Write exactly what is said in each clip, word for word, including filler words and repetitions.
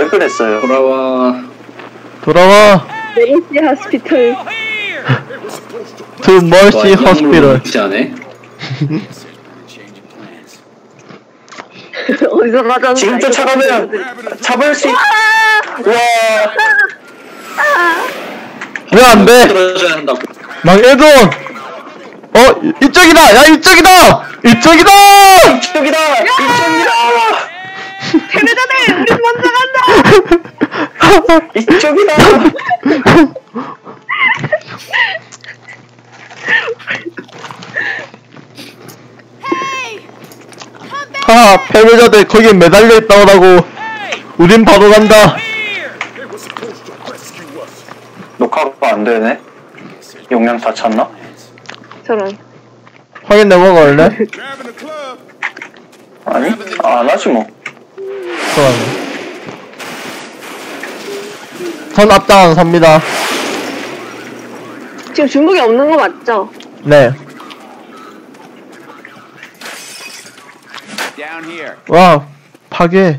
왜 그랬어요? 돌아와. 돌아와. 메르시 하스피털. To Mercy Hospital. 무시하네. 어디서 맞았는지. 지금 쫓아가면 잡을 수 있... 와. 왜 안 돼? 떨어져야 한다고. 망해도. 어, 이쪽이다! 야, 이쪽이다! 이쪽이다! 이쪽이다! 이쪽이다! 패배자들! 우리 먼저 간다! 이쪽이다! 하하, 패배자들 거기에 매달려 있다오라고. 우린 바로 간다. 녹화가 안 되네? 용량 다 찼나? 저런. 확인해보고 올래? 아니? 아, 안 하지 뭐. 그럼. 전 앞장 섭니다. 지금 중국에 없는 거 맞죠? 네. Down here. 와, 파괴.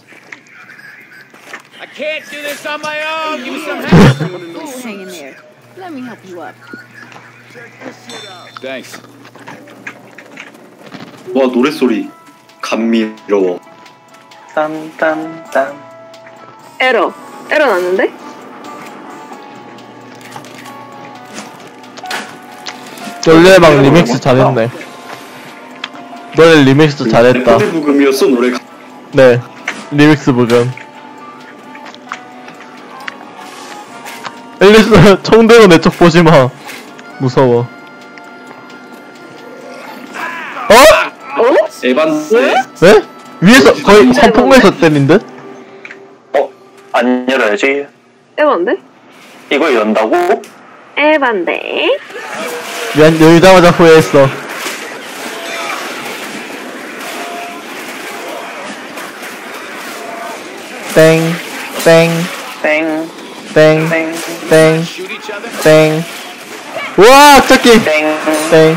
I can't do this on my own. Give me some help. Just hang in there. Let me help you up. Thanks. 와 노랫소리 감미로워. 딴딴딴. 에러. 에러 났는데? 놀래방 리믹스 잘했네. 노래 리믹스 잘했다. 노래 부금이었어 노래가. 네, 리믹스 부금. 앨리스 총 들고 내 쪽 보지마. 무서워. 어? 어? 에반스. 네? 위에서 거의 선풍구에서 때린 듯? 어? 안 열어야지. 에반데? 이걸 연다고? 에반데? 미안, 열자마자 후회했어. 땡, 땡, 땡, 땡, 땡, 땡, Shoot each other. 땡. 우와, 저기! 땡. 땡.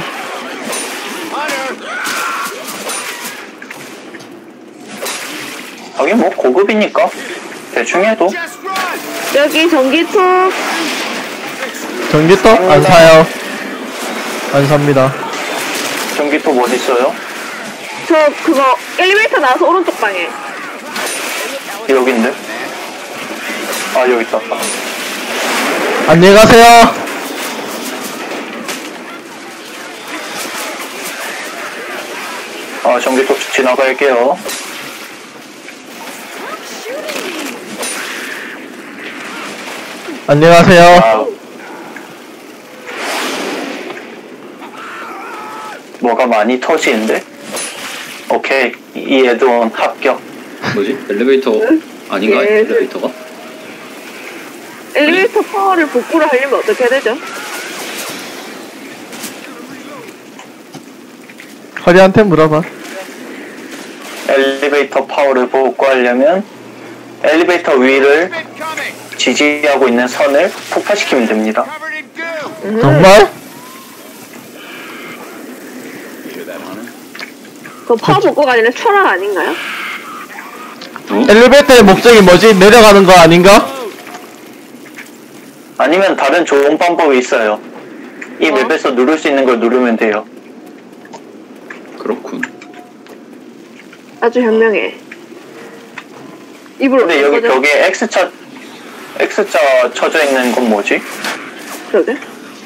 하긴 뭐 고급이니까 대충 해도. Just run. 여기 전기톱. 전기톱? 안 사요. 안 삽니다. 전기톱 어디 있어요? 저 그거 엘리베이터 나와서 오른쪽 방에. 여기인데? 아 여기 있다. 안녕히 가세요. 아 전기톱 지나갈게요. 안녕히 가세요. 아, 뭐가 많이 터지는데? 오케이, 이 애드온 합격. 뭐지? 엘리베이터 아닌가? 예. 엘리베이터가? 엘리베이터 파워를 복구를 하려면 어떻게 해야 되죠? 허리한테 물어봐. 엘리베이터 파워를 복구하려면 엘리베이터 위를 Coming. 지지하고 있는 선을 폭파시키면 됩니다. Covered in goo. 음. 정말? 그거 파워 복구가 아니라 철학 아닌가요? 어? 엘리베이터의 목적이 뭐지? 내려가는 거 아닌가? 아니면 다른 좋은 방법이 있어요. 이 어? 맵에서 누를 수 있는 걸 누르면 돼요. 그렇군. 아주 현명해. 입을 근데 여기 어디서 벽에 X자 X자 쳐져 있는 건 뭐지? 그러게.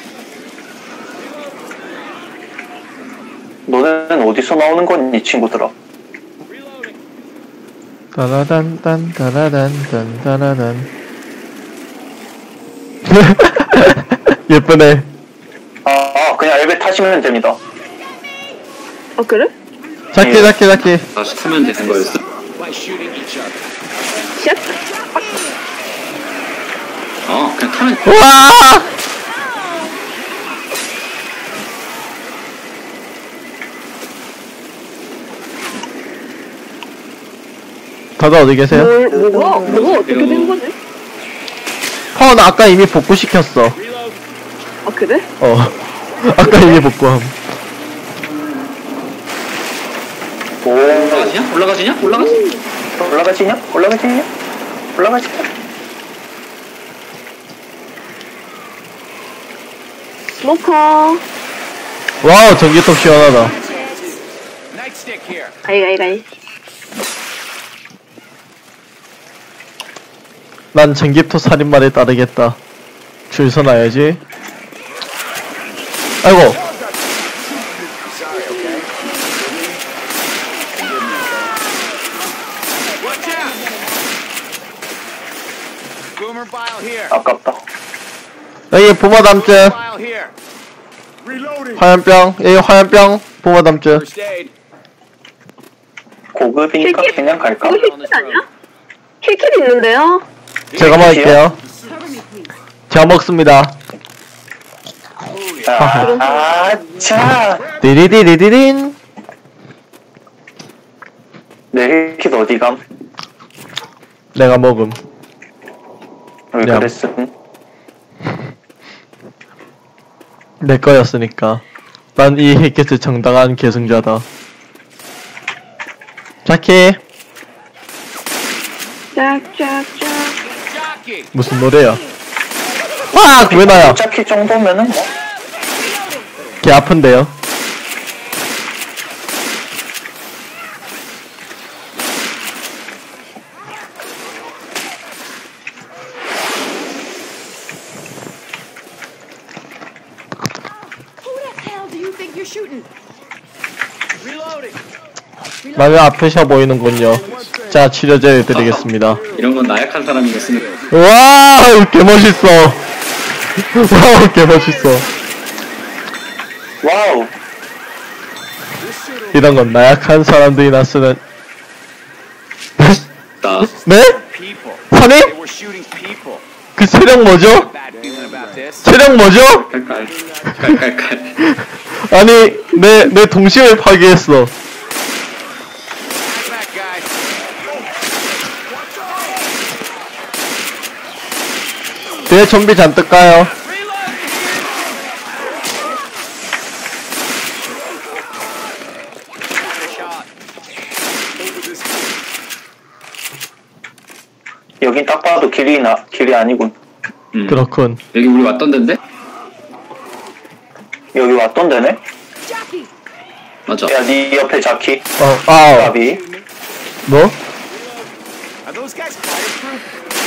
너는 어디서 나오는 거니 친구들아? 따라단 딴 따라단 딴 따라단. 예쁘네. 아, 아 그냥 엘베 타시면 됩니다. 아 그래? 작게 작게 작게. 다시 타면 되는 거였어. By shooting each other. 샷. 어 그냥 타면. 우와! 다들 어디 계세요? 뭘 뭐가 뭐가 어떻게 된 거지? 파워는 아까 이미 복구시켰어. 아 그래? 어. 아까 이미 복구함. 오, 올라가지냐? 올라가지냐? 올라가지? 올라가지냐? 올라가지냐? 올라가자. 스모커. 와우, 전기톱 시원하다. Nightstick here. 아이, 아이, 아이. 난 전기톱 살인마를 따르겠다. 줄 서놔야지. 아이고, Watch out. Boomer bile here. 아깝다. 여기 보마담증, Bile here. Reloading. 화염병, 여기 화염병, 보마담증. First aid. 고급이니까 킬킷. 그냥 갈까? 이거 힐킷 아니야? 힐킷 있는데요? 제가 먹을게요. 제가 먹습니다. 아, 자. 디리디리디린. 내 힐킷 어디감? 내가 먹음. 왜 야. 그랬음? 내 거였으니까. 난 이 힐킷의 정당한 계승자다. 자키, 짝짝짝. Jockey. 무슨 노래야? 아, 왜 나야? 짝키 정도면은 뭐. 개 아픈데요? Who the hell do you think you're shooting? Reloading. 마음이 아프셔 보이는군요. 자, 치료제 드리겠습니다. 이런 건 나약한 사람이 쓰는 거야. 와우, 개멋있어. 와우, 개멋있어. 와우. 이런 건 나약한 사람들이나 쓰는. 나 네? People. 선임? They were shooting people. 그 체력 뭐죠? Bad feeling about this. 체력 뭐죠? 깔깔 깔깔깔. 아니, 내, 내 동심을 파괴했어. Back, guys. 뒤에 좀비 잔뜩 가요. Shot. 여긴 딱 봐도 길이 나, 길이 아니군. 음. 그렇군. 여기 우리 왔던 데인데? 여기 왔던 데네? Jockey! 맞아. 야, 니 옆에 자키. 어, 아우. 바비. 뭐? Are those guys fireproof?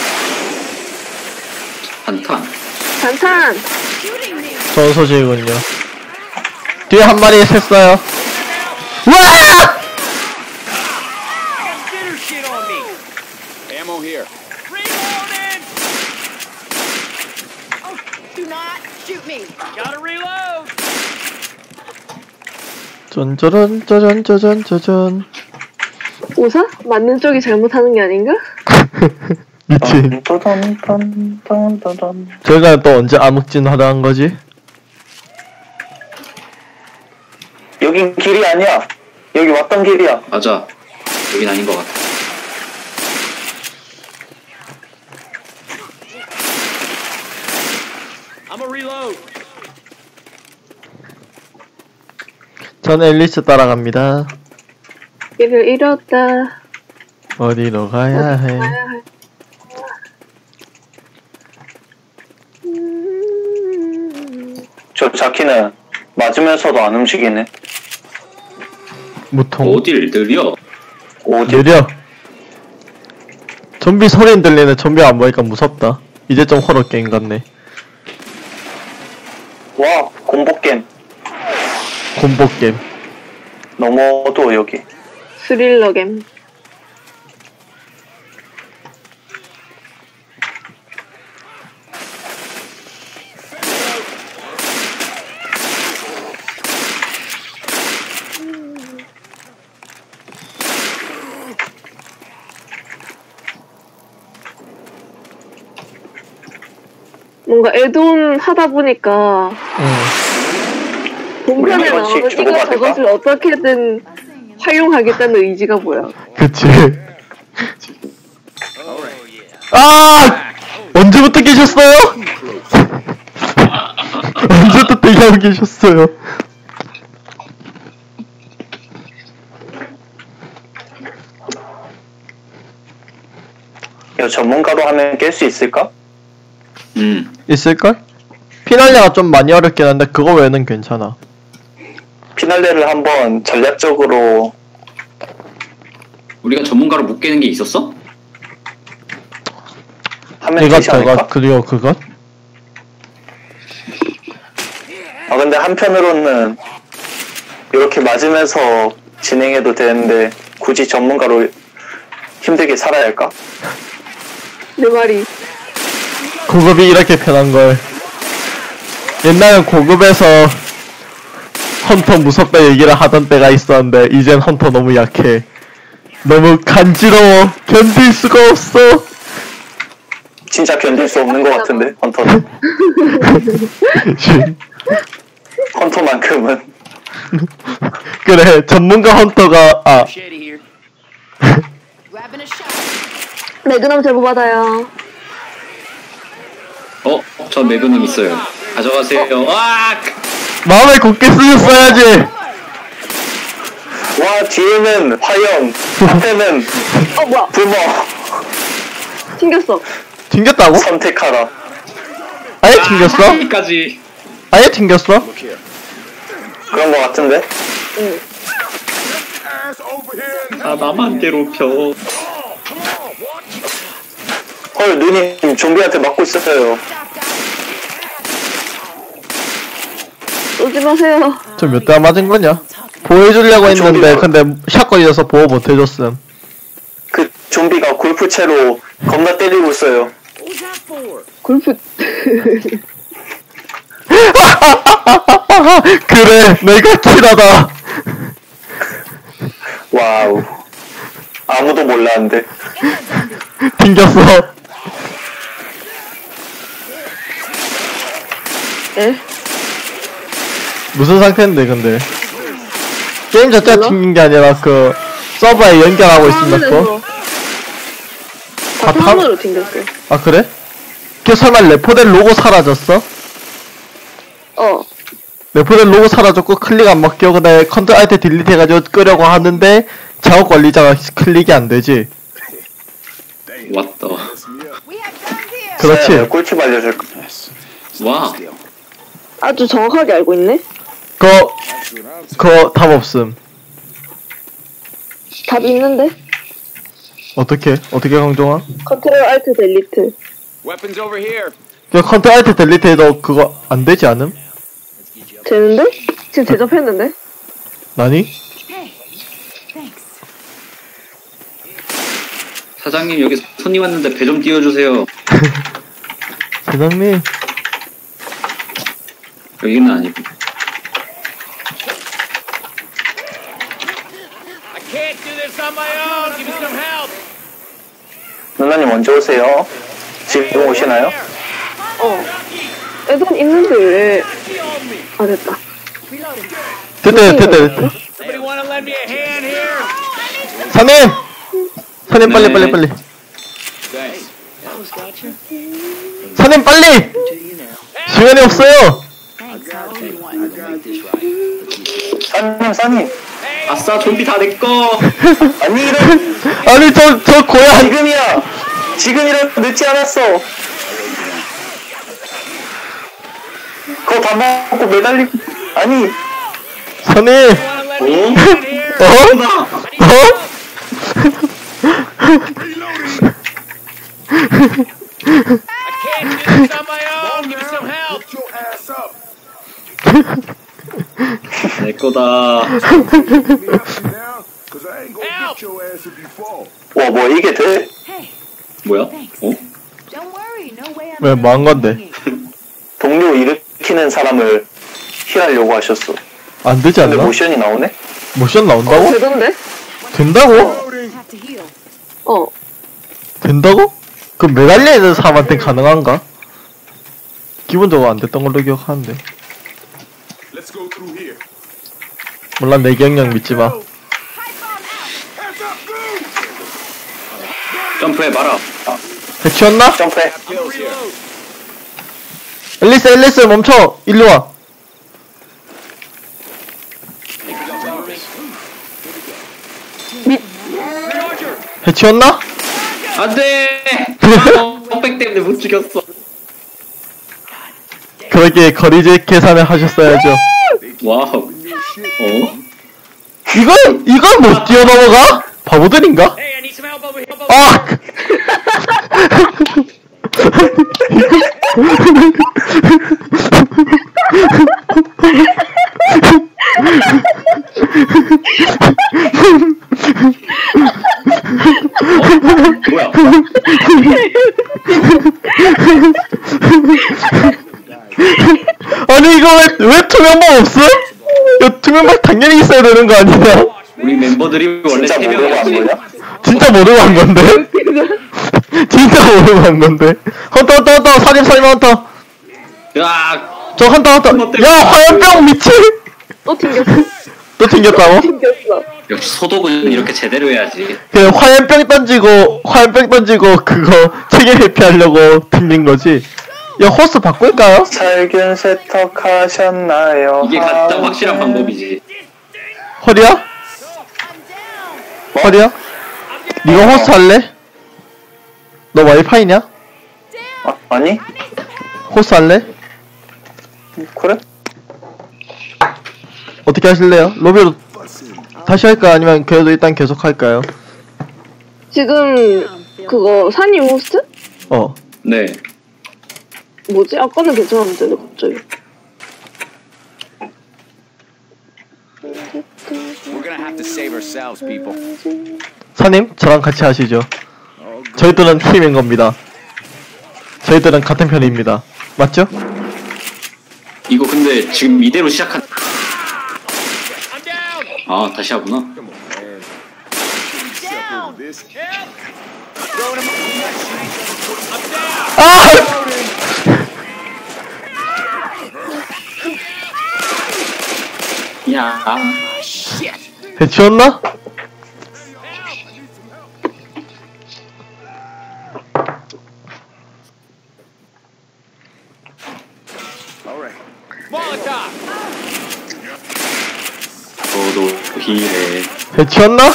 한탄. 반찬. 좋은 소식이군요. 뒤에 한 마리 샜어요. 와! Bitter shit on me. Ammo here. Reloading. Oh, do not shoot me! Gotta reload. 쫀쩌런 짜잔 짜잔 짜잔. 웃어? 맞는 쪽이 잘못하는 게 아닌가? 미친. 딴딴딴딴딴. 저희가 또 언제 암흑진 하다 한 거지? 여긴 길이 아니야. 여기 왔던 길이야. 맞아. 여긴 아닌 것 같아. I'm a reload. 전 앨리스 따라갑니다. 길을 잃었다. 어디로 가야 해? 저 자키는 맞으면서도 안 움직이네. 무통. 어딜 느려? 어디? 느려. 좀비 소리 들리네. 좀비 안 보니까 무섭다. 이제 좀 호러 게임 같네. 와, 공복 게임. 곰보 게임. 너무 어두워 여기. 스릴러겜. 뭔가 애돈 하다 보니까 응. 본편에 우리 나오는 이것이 이거 주고받을까? 저것을 어떻게든 활용하겠다는 의지가 보여. 그치. 아! 언제부터 계셨어요? 언제부터 대기하고 계셨어요? 이거 전문가로 하면 깰 수 있을까? 음. 있을걸? 피날레가 좀 많이 어렵긴 한데 그거 외에는 괜찮아. 피날레를 한번 전략적으로 우리가 전문가로 못 깨는 게 있었어? 하면 이것 되지 않을까? 저것 그리고 그것. 아 근데 한편으로는 이렇게 맞으면서 진행해도 되는데 굳이 전문가로 힘들게 살아야 할까? 내 말이. 고급이 이렇게 편한 걸. 옛날엔 고급에서 헌터 무섭다 얘기를 하던 때가 있었는데 이젠 헌터 너무 약해. 너무 간지러워. 견딜 수가 없어. 진짜 견딜 수 없는 것 같은데 헌터는. 헌터만큼은. 그래 전문가 헌터가 아 Shady here. Grabbing a shot. 매그넘 제보 받아요. 어? 저 매그넘 있어요. 가져가세요. 아! 마음에 굳게 쓰셨어야지. 와 뒤에는 화염, 앞에는 어 뭐야? 부모. 튕겼어. 튕겼다고? 선택하라. 아예 튕겼어? 여기까지. 아예 튕겼어? Look here. 그런 것 같은데? 응. 아, 나만 괴롭혀. 헐 누님 좀비한테 맞고 있었어요. 쏘지 마세요. 저 몇 대 맞은 거냐? 보호해주려고 했는데 좀비가- 근데 샷건이어서 보호 못해줬음. 그 좀비가 골프채로 겁나 때리고 있어요. What was that for? 골프. 그래 내가 킬하다. 와우. 아무도 몰랐는데. 튕겼어. 에? 무슨 상태인데 근데 게임 자체가 몰라? 튕긴 게 아니라 그 서버에 연결하고 있었고. 아, 화면으로 튕겼어. 아 그래? 걔 설마 레포델 로고 사라졌어? 어. 레포델 로고 사라졌고 클릭 안 먹혀. 그다음에 컨트롤 알트 딜리트 해가지고 끄려고 하는데 작업 관리자가 클릭이 안 되지. 왔다. We have guns here. 그렇지. 내가 꿀팁 알려줄까? 와. 아주 정확하게 알고 있네. 그거 그거 답 없음. 답이 있는데? 어떻게? 어떻게 강종아? 컨트롤 알트 델리트. Weapons over here. 그 컨트롤 알트 딜리트 해도 그거 안 되지 않음? 되는데? 지금 제접했는데? 나니? Hey. Thanks. 사장님, 여기 손님 왔는데 배 좀 띄워주세요. 사장님 여기는 아니고. I can't do this on my own. Give me some help. 누나님 언제 오세요? 지금 오시나요? 어. 애들 있는데 왜. 아, 됐다. 됐다 됐다 됐다. Somebody want to lend me a hand here? 사님! 사님 빨리 네. 빨리 빨리. Thanks. 사님 빨리! 시간이 없어요. 사님 사님. 아싸, 좀비 다 내꺼! 아니 이런. 아니 저 저 고양 지금이야. 지금이라도 늦지 않았어. 그거 다 먹고 매달리고. 아니. 사님. 어? 어? 나 어? Can't do this on my own. Give me some help. 내꺼다. 와 뭐 이게 돼? Hey. 뭐야? 어? Don't worry. No way I'm. 왜 뭐 한 건데? 동료 일으키는 사람을 힐하려고 하셨어. 안 되지 근데 않나? 모션이 나오네? 모션 어, 나온다고? 되던데? 된다고? Have to heal. 어. 된다고? 그 매달려 있는 사람한테 가능한가? 기본적으로 안 됐던 걸로 기억하는데. 몰라 내 기억력 믿지 마. 점프해봐라. 해치웠나? 점프해. Pills here. 앨리스 앨리스 멈춰. 일로 와. 해치웠나? 안돼. 흑백 때문에 못 죽였어. 그러기에 거리제 계산을 하셨어야죠. 와우. 어? 이걸 이걸 못 뛰어넘어가? 바보들인가? 아! 뭐야? 아니 이거 왜, 왜 투명방 없어? 이거 투명방 당연히 있어야 되는 거 아니야? 우리 멤버들이 원래 진짜 세 모르고 한 명이었지. 거야? 진짜 모르고 한 건데? 진짜 모르고 한 건데? 헌터 헌터 헌터 살인 살인 헌터 야, 저 헌터 헌터 야 화염병 미친! 또 튕겼어. 또 튕겼다고? 튕겼어. 역시 소독은 이렇게 제대로 해야지. 그 화염병 던지고 화염병 던지고 그거 체계 회피하려고 튕긴 거지. 야 호스 바꿀까요? 살균 세척하셨나요? 이게 가장 확실한 방법이지. 허리야? 허리야? 니가 호스 할래? 너 와이파이냐? 아, 아니? 호스 할래? 그래? 어떻게 하실래요? 로비로 다시 할까요? 아니면 그래도 일단 계속 할까요? 지금 그거 산이 호스트? 어. 네. 뭐지? 아까는 괜찮았는데 왜 갑자기? We're gonna have to save ourselves, people. 사님, 저랑 같이 하시죠. 저희들은 팀인 겁니다. 저희들은 같은 편입니다. 맞죠? 이거 근데 지금 이대로 시작한. 아, 다시 하구나. 아! 야, 배치웠나? 저도 비해. 배치웠나?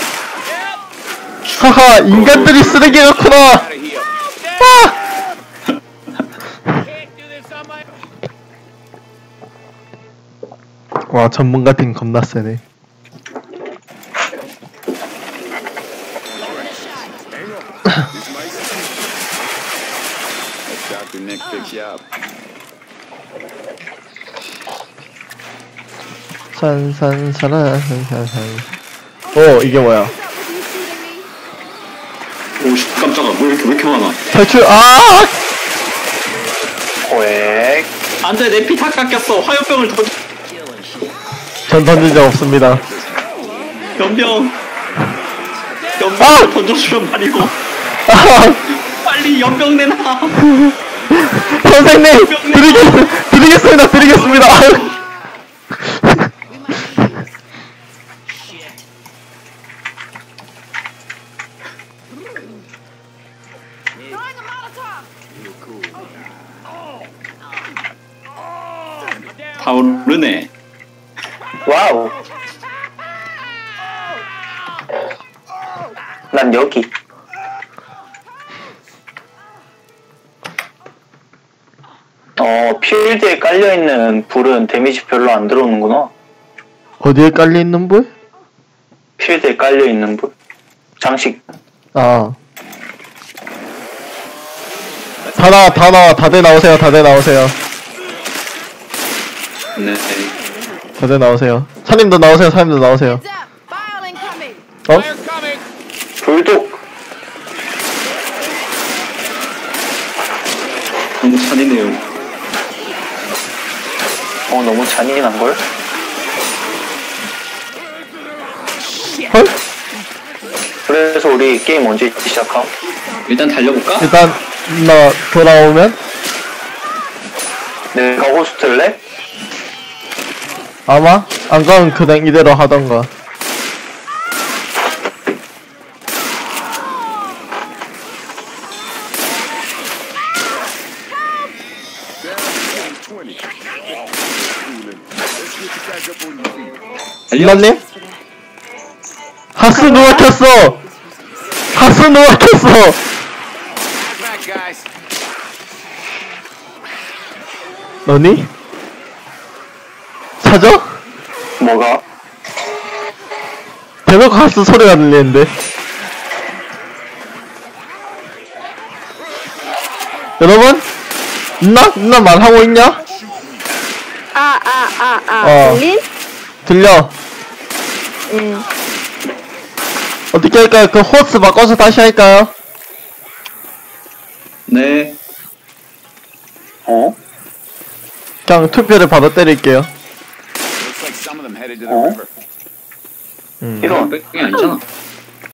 하하, 인간들이 쓰레기였구나! 아! 와, 전문가 팀 겁나 세네. Doctor Nick picks you up. 산산산산 산산산. 오, 이게 뭐야? 오, 씨, 깜짝아. 뭐 이렇게, 왜 이렇게 많아? 탈출, 아! 고액. 안 돼, 내 피 다 깎였어. 화염병을 던져. 전 던진 적 없습니다. 연병. 연병 아! 던져주면 말이고. 아! 빨리 연병 내놔. 선생님! 드리겠, 드리겠습니다, 드리겠습니다! 아유. 다 오르네. 와우. 난 여기. 어, 필드에 깔려있는 불은 데미지 별로 안 들어오는구나. 어디에 깔려있는 불? 필드에 깔려있는 불. 장식. 아. 다 나와, 다 나와, 다들 나오세요, 다들 나오세요. 네. 다들 나오세요. 사님도 나오세요, 사님도 나오세요. Heads up! File incoming! 어? 불독. 너무 잔인해요. 어, 너무 잔인한걸? 헐? 그래서 우리 게임 언제 시작함? 일단 달려볼까? 일단, 나 돌아오면? 내가 호스트래? 아마? 안 가면 그냥 이대로 하던가. 달려. 이만님? 하스 누가 켰어! 하스 무슨 누가 켰어? Back, guys. 너니? 찾아? 뭐가? 대놓고 가스 소리가 들리는데. 여러분? 누나? 누나 말하고 있냐? 아, 아, 아, 아. 어. 들린? 들려. 응. 어떻게 할까요? 그 호스 바꿔서 다시 할까요? 네. 어? 그냥 투표를 받아 때릴게요. Looks like some of them headed to the Oh. river. 음. 이런. 백이 아니잖아.